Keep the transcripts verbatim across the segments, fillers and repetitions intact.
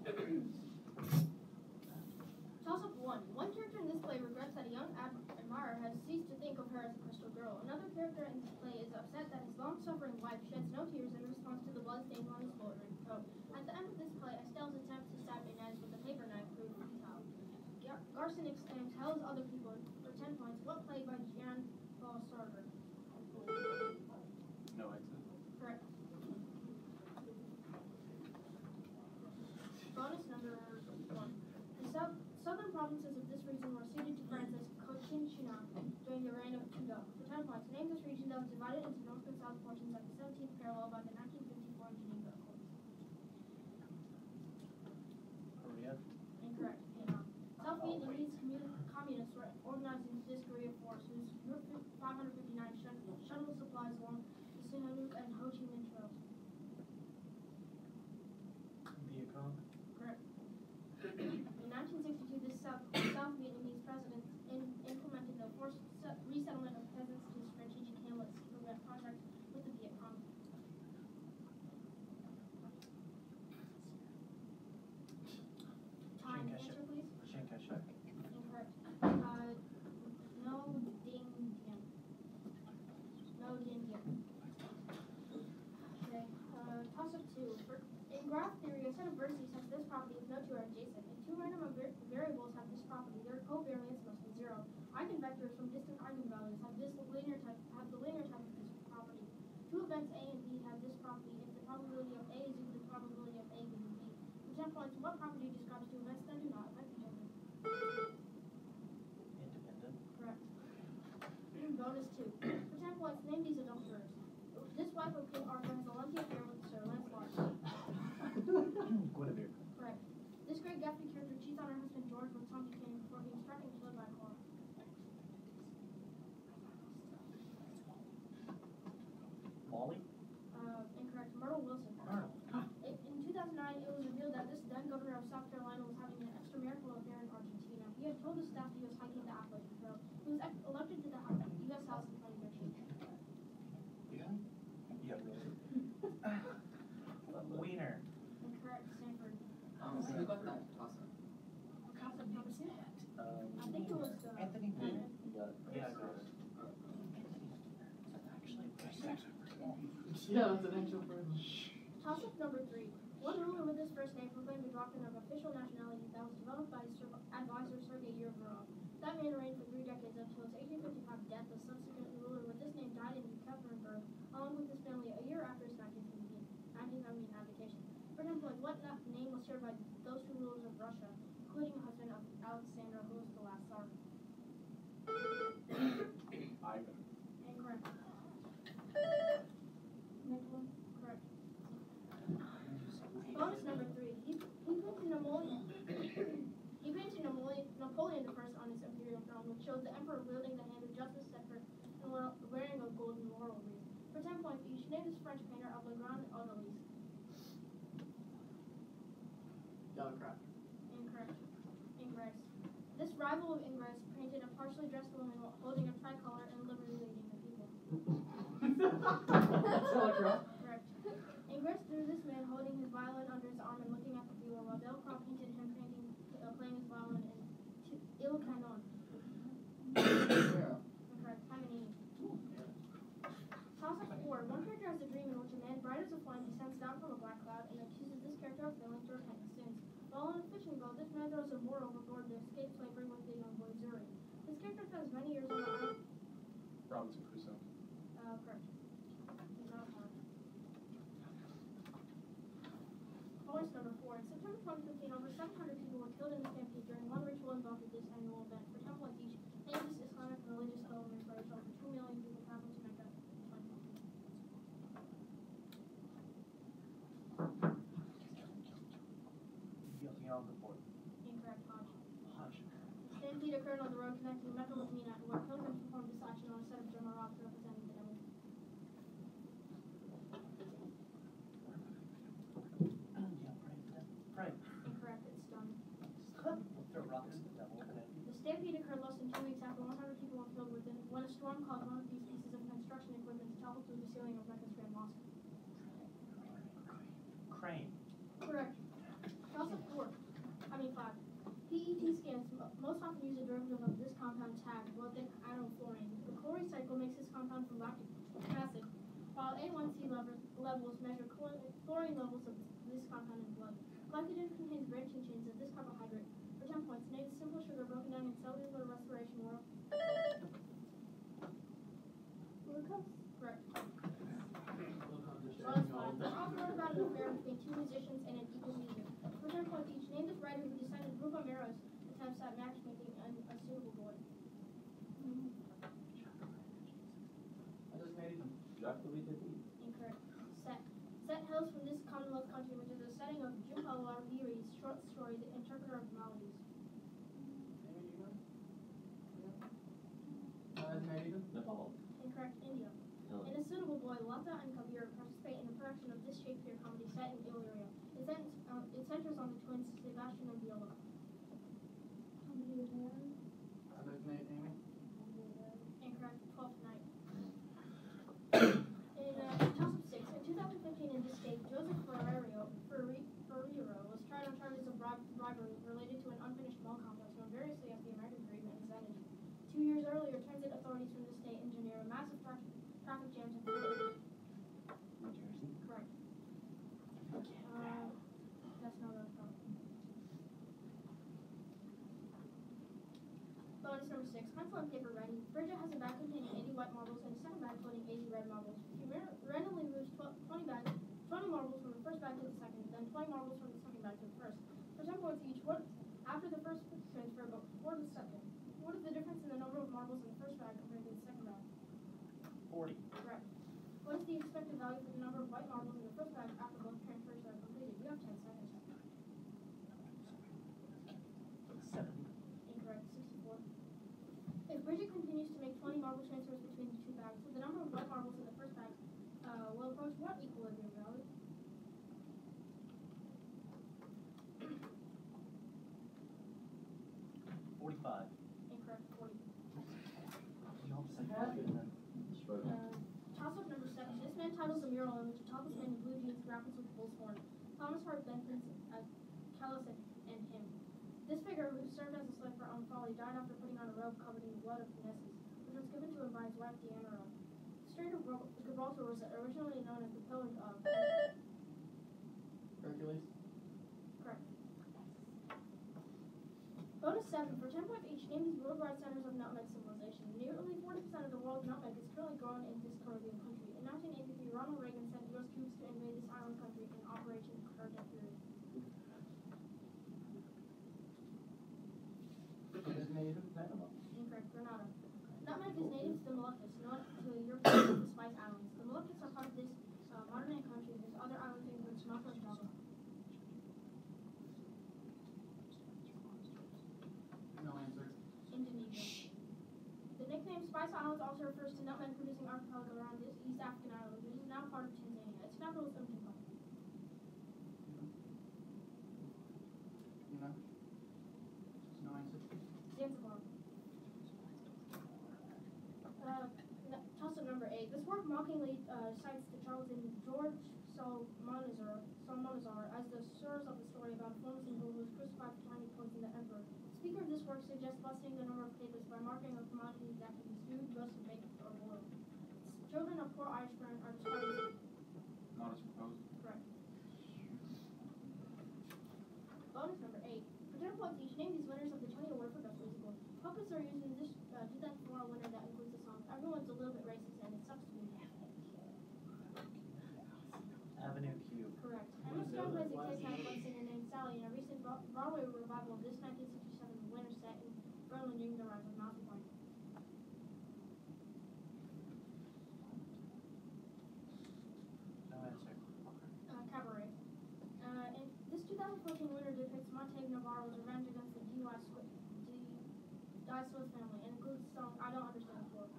Toss-up one. One character in this play regrets that a young ad admirer has ceased to think of her as a crystal girl. Another character in this play is upset that his long-suffering wife sheds no tears in response to the blood stains on his bullet coat. At the end of this play, Estelle's attempt to stab Inez with a paper knife proved futile. Gar Garson exclaims, tells other people for ten points. What play by Danville Sarger? No exit. Correct. Bonus number one. The sub southern provinces of this region were ceded to France as Cochinchina during the reign of Tudor. For ten points, name this region that was divided into north and south portions at the seventeenth parallel by the nineteen fifty-four Geneva Accords. Korea. Incorrect. Vietnam. South Vietnamese communists were organized into this guerrilla force whose five hundred fifty-nine shuttle supplies along the Sihanouk and Ho Chi Minh trails. Viet Cong. Correct. In nineteen sixty-two, this South, South Vietnamese president in, implemented the forced resettlement of peasants to strategic hamlets to prevent contact with the Viet Cong. Time. Answer, please. Chiang Kai-shek. Incorrect. Uh, no ding diem. No ding diem. Okay. Uh, toss-up two. For, in graph theory, a set of vertices has this property if no two are adjacent. If two random variables have this property, their covariance must be zero. Eigenvectors from distant eigenvalues have this linear type have the linear type of this property. Two events A and B have this property if the probability of A is equal to the probability of A being B. For ten points, what property describes two events that do not affect each other? Independent. Correct. Bonus two. For ten points, name these adult jurors. This wife of King Arthur has a lengthy affair with Sir Lancelot. Guinevere. Correct. This great Gatsby character cheats on her husband George with Tom Buchanan before being struck and killed by a car. Molly. Uh, incorrect. Myrtle Wilson. Myrtle. In, in two thousand nine, it was revealed that this then governor of South Carolina was having an extramarital affair in Argentina. He had told his staff he was hiking the Appalachian Trail. He was elected to the U S House in twenty thirteen. Yeah. Yeah. Wiener. Incorrect. Sanford. Um, so who got that toss-up? Toss-up number two. Um, I think it was uh, Anthony Weiner. Weiner. Yeah, I got it. Actually, Yeah, that's an actual person. Toss-up number three. One ruler with this first name proclaimed the doctrine of official nationality that was developed by his advisor Sergei Yergerov. That man reigned for three decades until his eighteen fifty-five death. The subsequent ruler with this name died in Yekaterinburg, along with his family, a year after his nineteen seventeen abdication. For example, like what name was shared by those two rulers of Russia, including husband of Alexander, who was the last Tsar? Ivan. Incorrect. Nicholas? Correct. Bonus number three. He, he painted Napoleon. He painted Napoleon, Napoleon the First on his imperial throne, which showed the emperor wielding the hand of justice, scepter, and wearing a golden laurel wreath. For ten points each, name this French painter of Le Grand Odalisque. Delacroix. Incorrect. Ingress. This rival of Ingress painted a partially dressed woman holding a tricolor and liberty leading the people. That's Delacroix. Correct. Ingress drew this man holding his violin under his arm and looking at the people, while Delacroix painted him painting, uh, playing his violin in Il Canon. Yeah. Incorrect. Paganini. Toss-up four. One character has a dream in which a man bright as a flame descends down from a black cloud and accuses this character of failing to repent his sins. While on a fishing boat, this man throws a Moor overboard to escape slavery with the young boy Zuri. This character spends many years on the island. Robinson Crusoe. Uh, correct. He's not hard. Bonus number four. In September twenty fifteen, over seven hundred people were killed in a stampede during one ritual involved with this annual event. For ten points each, name this Islamic religious pilgrimage where over two million people traveled to Mecca. Yom Kippur. Incorrect. Hajj. Hajj. Stampede occurred on the road connecting Mecca with Mina, where pilgrims performed this action on a set of Jamarat representing the devil. Pray. Incorrect. It's done. Throw rocks at the devil. The stampede occurred less than two weeks after one hundred people were killed within when a storm caused one of these pieces of construction equipment to topple through the ceiling of Mecca's Grand Mosque. Crane. Correct. Toss-up four. use a derivative of this compound tag, voltaic anofluorine. The chlorine cycle makes this compound from lactic acid, while A one C levels, levels measure chlorine levels of this compound in blood. Glycogen contains branching chains of this carbohydrate. For ten points, name the simple sugar broken down in cellular respiration world. Glucose? Correct. Well, it's fine. The author wrote about an affair between two musicians and an equal music. For ten points each, name this writer who decided Grupo Miro's attempts at matchmaking and a suitable boy. I just made them. Incorrect. Set. Set hails from this Commonwealth country, which is a setting of Jhumpa Lahiri's short story, The Interpreter of Maladies. Incorrect. India. In A Suitable Boy, Lata and Kabir participate in a production of this Shakespeare comedy set in Illyria. It, cent uh, it centers on the twins Sebastian and Viola. Incorrect. Twelfth Night. In uh, Toss Up six, in two thousand fifteen in this state, Joseph Ferreiro, Ferri Ferreiro was tried on charges of bribe bribery related to an unfinished mall complex known variously as the American Dream and Xanadu. Two years earlier, transit authorities from the state engineer a massive tra traffic jam to Florida. New Jersey. Correct. Uh, that's not a problem. Bonus number six. Pencil and paper ready. Bridget has a bag containing eighty white marbles and a second bag holding eighty red marbles. She randomly moves twenty bags, twenty marbles from the first bag to the second, then twenty marbles from the second bag to the first. For ten points each, what after the first transfer, but before the second? What is the difference in the number of marbles in the first bag compared to the second bag? Forty. Correct. What is the expected value for the number of white marbles in the first bag after both transfers are completed? You have ten seconds. Seventy. Incorrect. Sixty-four. If Bridget continues to make twenty marble transfers between the two bags, so the number of white marbles in the first bag uh, will approach what equilibrium value? Forty-five. Incorrect. Forty. Uh, Toss-up number seven. This man titles a mural in which a topless man in blue jeans grapples with a bull's horn. Thomas Hart Benton's uh, Callus and, and him. This figure, who served as a slave for Own Folly, died after putting on a robe covered in the blood of Nessus, which was given to him by his wife Deanna. The Strait of Gibraltar was originally known as the Pillars of Hercules. Correct. Bonus seven. For ten points each, name these worldwide centers of nutmeg civilization. Nearly forty percent of the world's nutmeg is currently grown in this Caribbean country. In nineteen eighty-three, Ronald Reagan sent U S troops to invade this island country in Operation Cardiac Fury. Incorrect. Grenada. Nutmeg is native to the Moluccas, not to the European and the Spice Islands. The Moluccas are part of this uh, modern-day country, whose other islands include Sumatra and Java. No answer. Indonesia. The nickname Spice Islands also refers to nutmeg-producing archipelago around this East African island, which is now part of Tanzania. Its capital is Umtungwa. You know? No answer. Zanzibar. Uh, Toss-up number eight. This work mockingly uh, cites the Charlatan George Salmanazar, Salmanazar as the source of the story about a famous Hindu who was crucified for trying to poison the emperor. The speaker of this work suggests lessening the number of potatoes by marking a commodity that can be stewed, roasted, baked, or boiled. Children of poor Irish parents are described as not as proposed. correct. Bonus number eight. For ten points each, name these winners of the Tony Award for Best Musical. Puppets are used in this uh, two thousand four winner that includes the song Everyone's a Little Bit Racist and It Sucks to Be Me. Avenue Q. Correct. Emma Stone plays a kidnapped Lexington named Sally in a recent Broadway revival of this nineteen sixty-seven winner set in Berlin during the rise of Nazi Party. No answer. Uh, cabaret. Uh, in this two thousand fourteen winner depicts Montague Navarro's revenge against the D Y Swift, D Die Swift family and includes the song I Don't Understand the Floor.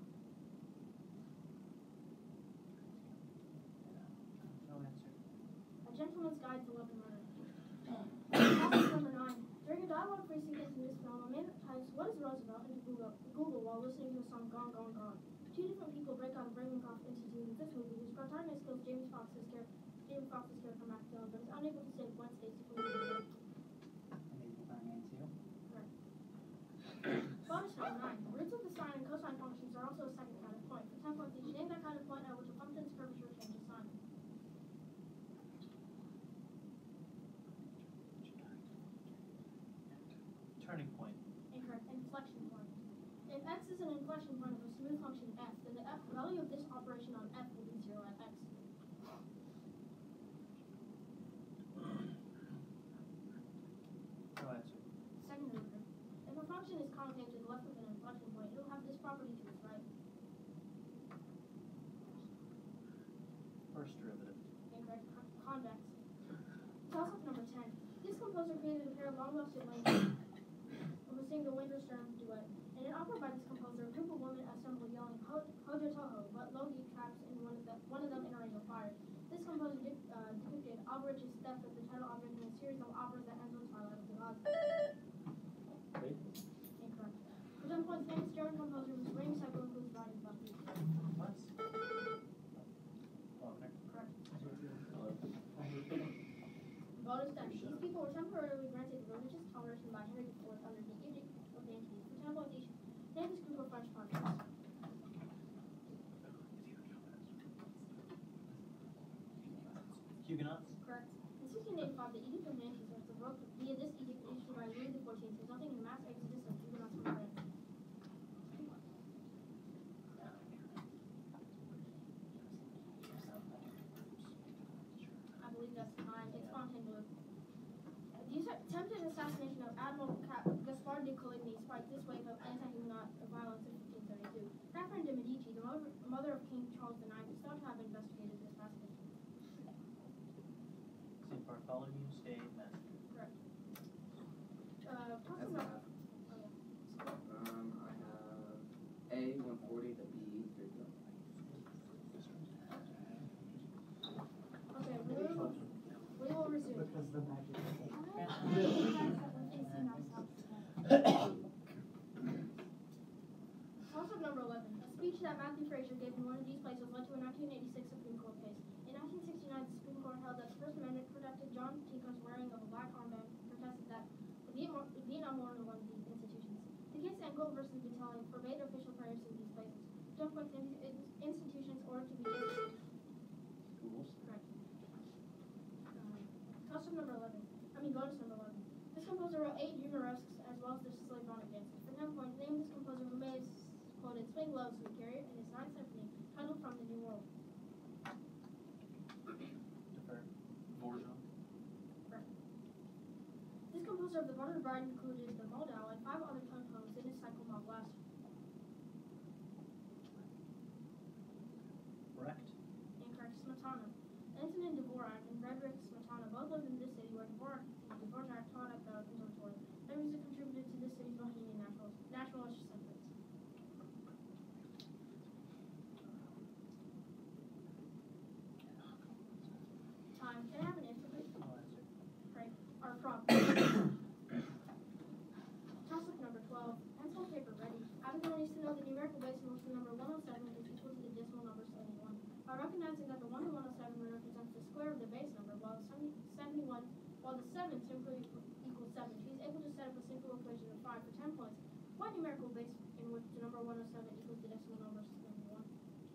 No answer. A Gentleman's Guide to Love and Murder. Topic number nine. During a dialogue-free sequence in this film, a man types "What is Roosevelt?" into Google, Google while listening to the song "Gone, Gone, Gone." Two different people break out of Ravencroft Institute in this movie, whose protagonist kills Jamie Foxx's character, Jamie Foxx's character Mac Dillon, but is unable to save Gwen Stacy from the Amazing Spider-Man two. Correct. Turning point. Incorrect. Inflection point. If x is an inflection point of a smooth function f, then the f value of this operation on f will be zero at x. No answer. Second derivative. If a function is concave to the left of an inflection point, it will have this property to its right. First derivative. Incorrect. Con convex. Toss-up number ten. This composer created a pair of long-lusted lines of a single winter-storm duet. In an opera by this composer, a group of women assemble yelling Ho Hojo Toho, but Logi traps in one of, the, one of them in a ring of fire. This composer de uh, depicted Alberich's theft of the title object in a series of operas that ends with Twilight of the Gods. Incorrect. For ten points, famous German composer whose ring cycle includes riding Buffy. What? Wagner. Correct. Hello. Bonus deck. These people were temporarily granted religious toleration by Henry the Fourth under the Edict of Nantes. For ten points each, name this group of French convicts. Huguenots. Correct. In sixteen eighty-five, the Edict of Nantes was revoked via this edict issued by Louis the Fourteenth, resulting in a mass exodus of Huguenots from France. I believe that's time. It's Fontainebleau. The attempted assassination of Admiral Gaspard de Coligny sparked this wave of anti-Huguenot violence in fifteen thirty-two. Catherine de Medici, the mother, mother of King Charles the Ninth, is thought to have investigated this massacre. Saint Bartholomew State Massacre. Correct. Uh, toss That's them a up. half. Oh, yeah. Um, I have A one forty, the B three zero. Okay, we will, we will resume. Because the magic. Toss-up number eleven. A speech that Matthew Fraser gave in one of these places led to a nineteen eighty-six Supreme Court case. In nineteen sixty-nine, the Supreme Court held that the First Amendment protected John Tinker's wearing of a black armband, protested that the Vietnam, Vietnam War was one of these institutions. The case Engel versus Battalion forbade official prayers in these places. Don't put in, in, institutions ordered to be disbanded. Schools. Correct. Um, toss-up number eleven. I mean, bonus number eleven. This composer wrote eight Humoresques as well as the symphonic dances. For ten points, name this composer who may have quoted Swing Low, Sweet Carrier in his Ninth Symphony, titled From the New World. Defer. Dvorak. Correct. This composer of the Buttered Bride included the Moldau and five other tone poems in his cycle Mont Blast. Brecht. Incorrect. Smetana. Antonin Dvorak and Frederick Smetana both lived in this city where Dvorak, Dvorak taught at the conservatory. Their music contributed to this city's Bohemian nationalist, nationalist sentiments. Time. Can I have an answer, please? No answer. Right. Or prompt. Toss-up number twelve. Pencil and paper ready. Abigail needs to know the numerical base in which the number one hundred seven is equal to the decimal number seventy-one. By recognizing that the one to one hundred seven represents the square of the base number, while the seventy-one, while the seven simply equals seven, she is able to set up a simple equation of five for ten points. What numerical base in which the number one hundred seven equals the decimal number seventy-one?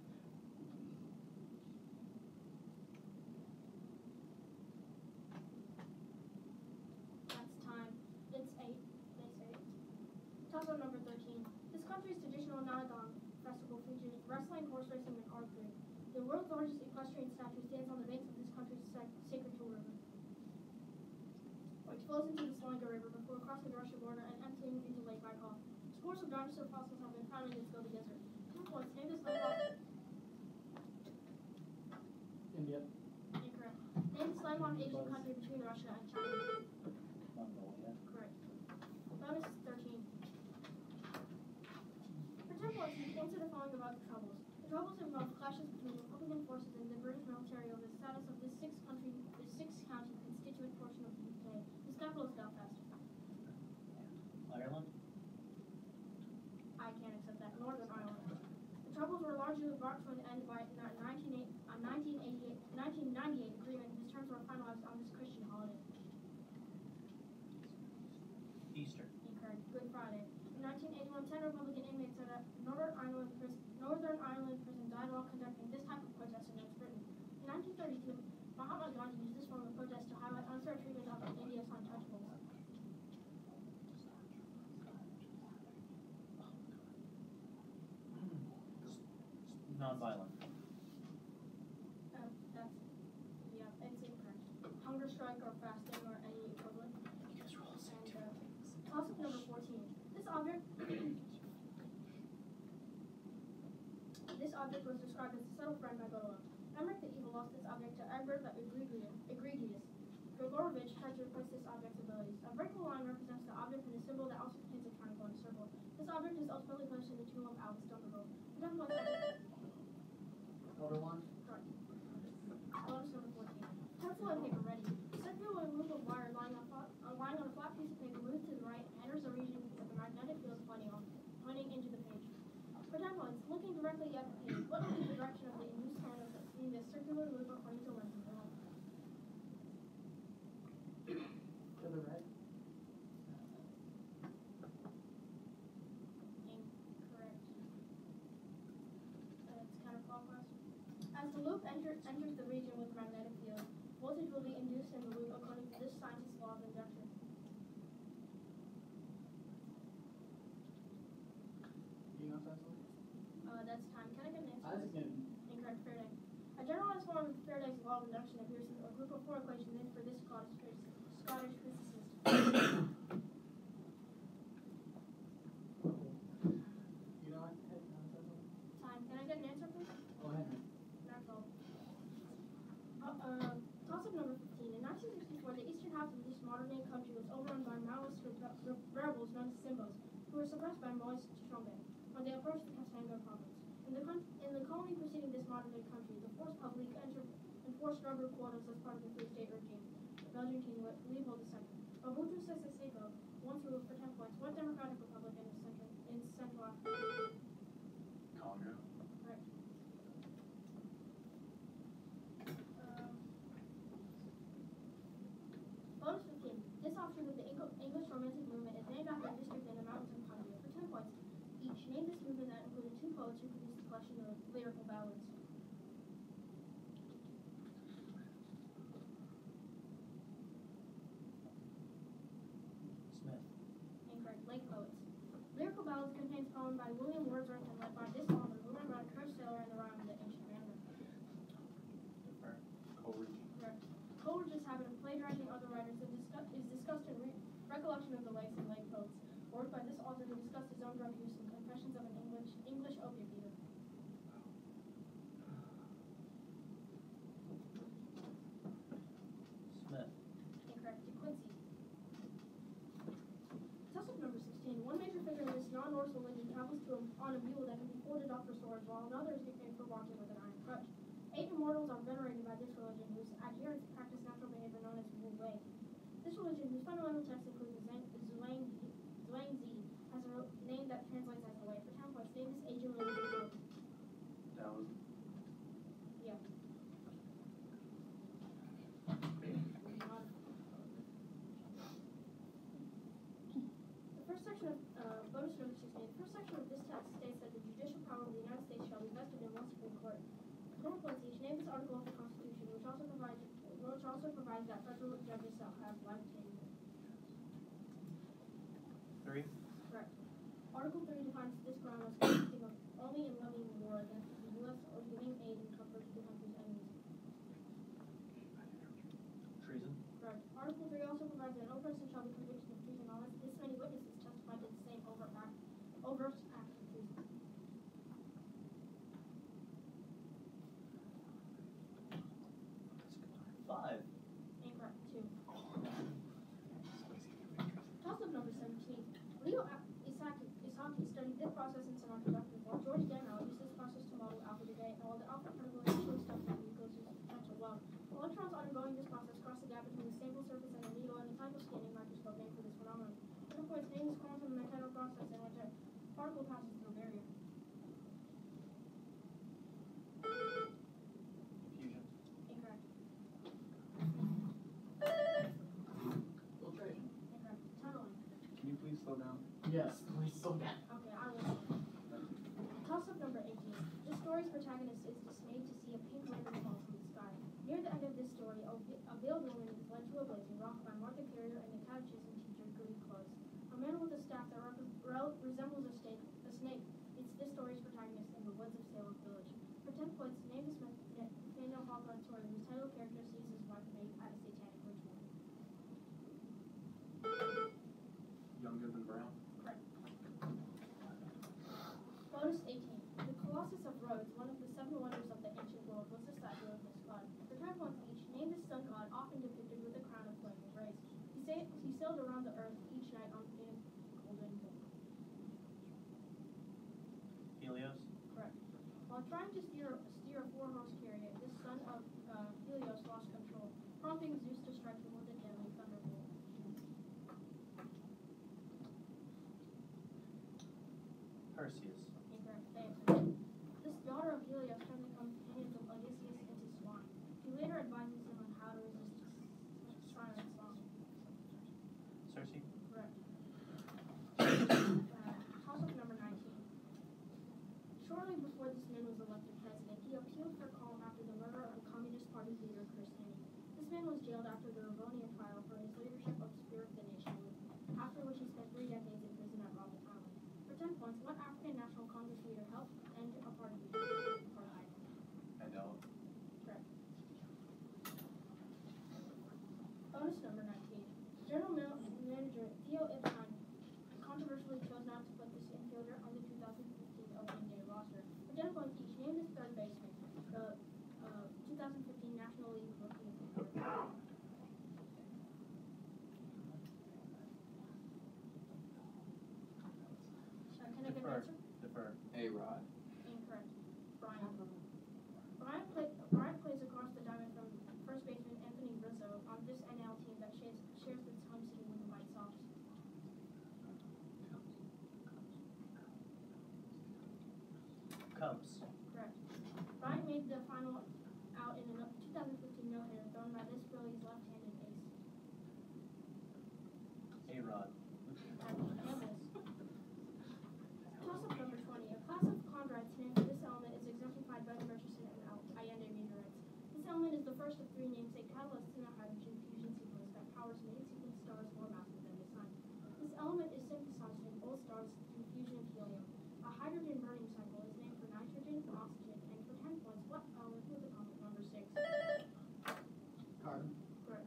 That's time. It's eight. Base eight. Toss-up number thirteen. This country's traditional Nanadan festival features wrestling, horse racing, and archery. The world's largest equestrian statue stands on the banks of this country's sacred Tool River, which flows into the Slinga River before crossing the Russian border and emptying into Lake Baikal. Scores of dinosaur fossils have been found in its Gobi Desert. Two points. Name this landlocked. India. Incorrect. Name this landlocked Asian country between Russia and China. Mongolia. Correct. Bonus thirteen. For ten points, you answer the following about the Troubles. The Troubles involved clashes between Republican forces and the British military over the status of this six-country, this six-county constituent portion of the U K. Its capital is Belfast. Ireland. I can't accept that. Northern Ireland. The Troubles were largely brought to an end by a nineteen ninety-eight agreement whose terms were finalized on this Christian holiday. Easter. Incorrect. Good Friday. In nineteen eighty-one, ten Republican inmates at a Northern Ireland prison, Northern Ireland prison died while conducting this type of protest against Britain. In nineteen thirty-two, Mahatma Gandhi used this form of protest to highlight unfair treatment of India's untouchables. Nonviolent. Uh, that's, yeah, it's incorrect. Hunger strike or fasting or any equivalent. And uh, toss-up number fourteen. This object, this object was described as a subtle friend by Goethe. Emmerich the Evil lost this object to Egbert the Egregious. Egregious. Grigorovich tried to replace this object's abilities. A vertical line represents the object in a symbol that also contains a triangle and a circle. This object is ultimately placed in the tomb of Albus Dumbledore. For example, Elder wand. correct. Bonus number fourteen. Pencil and paper ready. Circular loop of wire lying on, flat, uh, lying on a flat piece of paper moved to the right enters a region with a magnetic field pointing, on, pointing into the page. For example, it's looking directly at the page. What will be the direction of the induced current of the, in the circular loop according to Lenz's law? To the right. Incorrect. Uh, it's counterclockwise. As the loop enter, enters the region with magnetic field, voltage will be induced in the loop according to this scientist's law of induction. Do you know Cecily? Uh, that's time. Can I get an answer? Isaac Newton. Incorrect. Faraday. A generalized form of Faraday's law of induction appears in a group of four equations named for this Scottish phys- Scottish physicist. You know Isaac Newton, Cecily? Time. Can I get an answer, please? Oh, Henry. That's all. Uh, uh, toss-up number fifteen. In nineteen sixty-four, the eastern half of this modern-day country was overrun by Maoist rebe- re- rebels known as Simbos, who were suppressed by Moise Tshombe when they approached the Katanga province. In the, con- in the colony preceding this modern-day country, the force publique entered enforced rubber quotas as part of the Free State regime. The Belgian king Le- Leopold the Second. Mobutu Sese Seko once ruled for ten points. What democratic republic in Central in Central Africa? Congo. Correct. Um, bonus fifteen. This offshoot of the Eng- English Romantic movement is named after a district in the mountains of Congo. For ten points each, name this movement that included two poets who produced a collection of lyrical ballads. Smith. Incorrect. Lake poets. Lyrical ballads contains poems by William Wordsworth and led by this author, who wrote about a cursed sailor and the rhyme of the ancient mandarin. Defer. Coleridge. Correct. Coleridge's habit of plagiarizing other writers is, discuss- is discussed in re- Recollection of the Lakes and Lake Poets, work by this author who discussed his own drug use and Confessions of an English English opium dealer. Smith. Incorrect. De Quincey. Toss-up number sixteen. One major figure in this non-Norse religion travels to a, on a mule that can be folded up for storage, while another is nicknamed for walking with an iron crutch. Eight immortals are venerated by this religion, whose adherents practice natural behavior known as Wu Wei. This religion, whose fundamental texts include the Zhuang Zi, has a re- name that translates as the way. For ten points, name this ancient religion called. Taoism. Yeah. Not- The first section of uh, bonus number sixteen. The first section of this text states that the judicial power of the United States shall be vested in one Supreme Court. For ten points each, name this article of the Constitution, which also provides which also provides that federal judges shall have life tenure. Three. Correct. Article three defines this crime as consisting of only in levying war against the U S or giving aid and comfort to the country's enemies. Treason. Correct. Article three also provides that no person shall be convicted of treason unless this many witnesses testify to the same overt act, overt act of treason. Five. Incorrect. Two. Toss-up number seventeen. Leo A- Isaki, Isaki studied this process in semiconductors, while George Danville used this process to model alpha decay, and while the alpha particle initially stuck to the nucleus of potential well. Electrons undergoing this process cross the gap between the sample surface and the needle and the type of scanning microscope named for this phenomenon. Other points name this quantum mechanical process in which a particle passes through a barrier. Fusion. Incorrect. Filtration. Incorrect. Tunneling. Can you please slow down? Yes, please slow down. Okay, I will. Toss-up number eighteen. This story's protagonist is dismayed to see a pink lantern fall from the sky. Near the end of this story, a, vi- a veiled woman is led to a blazing rock by Martha Carrier and the catechism teacher, Goody Close. A man with a staff that rep- rel- resembles a, snake, a snake meets this story's protagonist in the woods of Salem Village. For younger than Brown? Bonus eighteen. The Colossus of Rhodes, one of the seven wonders of the ancient world, was the statue of this god. For ten points each, name this sun god, often depicted with a crown of flaming rays. He, sa- he sailed around the earth each night on in golden bull. Helios. Correct. While trying to steer steer a four-horse chariot, this son of uh, Helios lost control, prompting Zeus to strike him with a deadly thunderbolt. Perseus. Incorrect. Theater. This daughter of Helios turned the companions of Odysseus into swine. He later advises them on how to resist Siren's song. Circe. Correct. uh, Toss-up number nineteen. Shortly before this man was elected president, he appealed for calm after the murder of Communist Party leader Grayson. This man was jailed after the Ravonian trial for his leadership of Spirit of the Nation, after which he spent three decades in prison at Robben Island. For ten points, what African National Congress leader helped end apartheid? Apartheid. I don't. Correct. Bonus number nineteen. General Mil- Manager Theo Epstein controversially chose not to put this infielder on the two thousand fifteen opening day roster. For ten points each, name this third baseman, the uh, two thousand fifteen National League Rookie of the Year. Uh, can I get an Defer. answer? Defer. A-Rod. Incorrect. Brian. Brian, play, Brian plays across the diamond from first baseman Anthony Rizzo on this N L team that shares, shares its home city with the White Sox. Cubs. Correct. Brian made the final out in a no- two thousand fifteen no-hitter thrown by this Phillies left-handed ace. A-Rod. Toss-up number twenty. A class of chondrites named for this element is exemplified by the Murchison and Al- Allende meteorites. This element is the first of three namesake catalysts in a hydrogen fusion sequence that powers main sequence stars more massive than the Sun. This element is synthesized in old stars through fusion of helium. A hydrogen burning cycle is named for nitrogen, oxygen, and for ten points, what element was atomic number six? Carbon. Correct.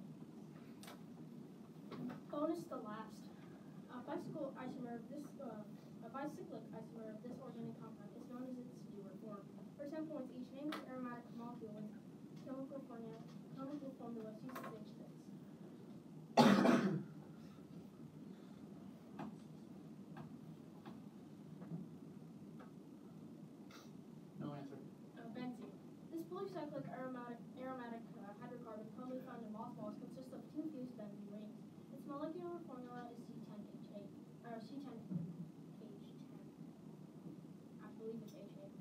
Bonus the last. A bicycle isomer of this uh, a bicyclic isomer of this organic compound is known as its Stewart form. For ten points each, name this aromatic molecule with chemical formula chemical formula C six H six. No answer. Uh, benzene. This polycyclic aromatic aromatic uh, hydrocarbon commonly found in mothballs consists of two fused benzene rings. Its molecular formula is C ten H eight, or C ten H ten. I believe it's H eight.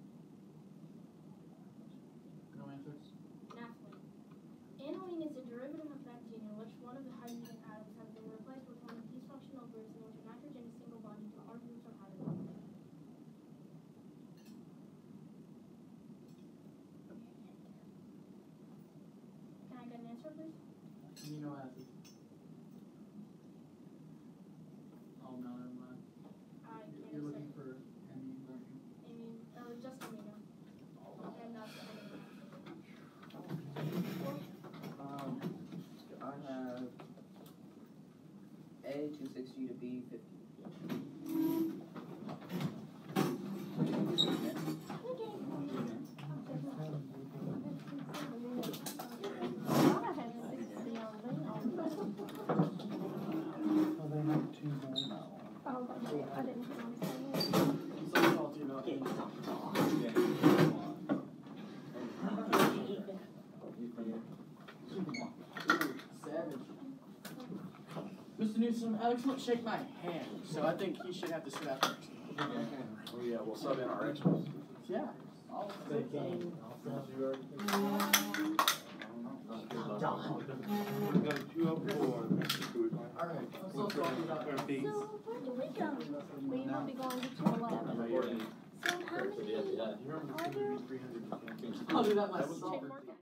No answers. Naphthalene. Aniline is a derivative of benzene in which one of the hydrogen atoms has been replaced with one of these functional groups in which a nitrogen is single bonded to all groups of hydrogen. Can I get an answer, please? Amino acid. Oh no, never mind. I can't You're say. looking for amine, aren't you? Amine, or just amino. And that's the end of Um, I have A two sixty to B fifty. Well, they have two more now. Oh, but I didn't hear him say it. So salty about it. Savage. Mister Newsom, Alex won't shake my hand, so I think he should have to sit out first. Oh yeah, we'll sub in our extras. Yeah. I'll They sit can. Since you already picked it. We've got two up four. Alright, I'm so salty about it. So, where do we go? We will be going to two eleven. So, how many are there? I'll do that myself. Check mark.